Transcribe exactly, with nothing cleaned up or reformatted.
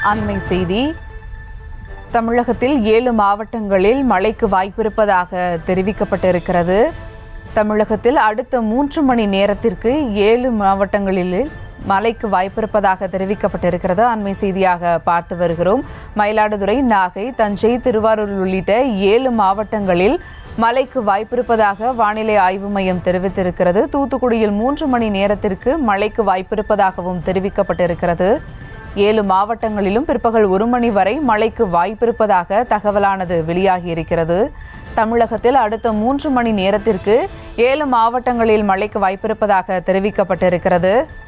அண்மை செய்தி. தமிழகத்தில் ஏழு மாவட்டங்களில் மழைக்கு வாய்ப்பிருப்பதாக தெரிவிக்கப்பட்டிருக்கிறது. தமிழகத்தில் அடுத்த மூன்று மணி நேரத்திற்கு ஏழு மாவட்டங்களில் மழைக்கு வாய்ப்பிருப்பதாக தெரிவிக்கப்பட்டிருக்கிறது. அண்மை செய்தியாக பார்த்து வருகிறோம். மயிலாடுதுறை, நாகை, தஞ்சை, திருவாரூர் உள்ளிட்ட ஏழு மாவட்டங்களில் மழைக்கு வாய்ப்பிருப்பதாக வானிலை ஆய்வு மையம் தெரிவித்திருக்கிறது. தூத்துக்குடியில் மூன்று மணி நேரத்திற்கு மழைக்கு வாய்ப்பிருப்பதாகவும் தெரிவிக்கப்பட்டிருக்கிறது. ஏழு மாவட்டங்களிலும் பிற்பகல் ஒரு மணி வரை மழைக்கு வாய்ப்பிருப்பதாக தகவலானது வெளியாகியிருக்கிறது. தமிழகத்தில் அடுத்த மூன்று மணி நேரத்திற்கு ஏழு மாவட்டங்களில் மழைக்கு வாய்ப்பிருப்பதாக தெரிவிக்கப்பட்டிருக்கிறது.